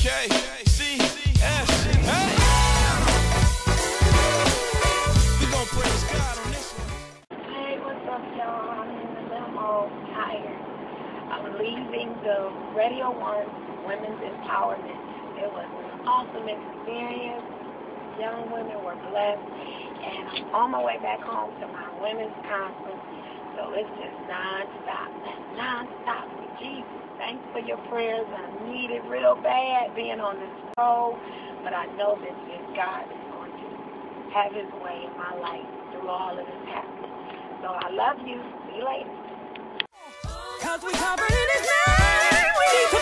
KCS. Hey! We gon' praise God on this one. Hey, what's up, y'all? I'm in the limo, tired. I'm leaving the Radio 1 Women's Empowerment. It was an awesome experience. Young women were blessed. And I'm on my way back home to my women's conference. So it's just non-stop. Non-stop with Jesus. Thanks for your prayers. I need it real bad being on this road. But I know that God is going to have his way in my life through all of this happening. So I love you. See you later. 'Cause we covered in his name. We need to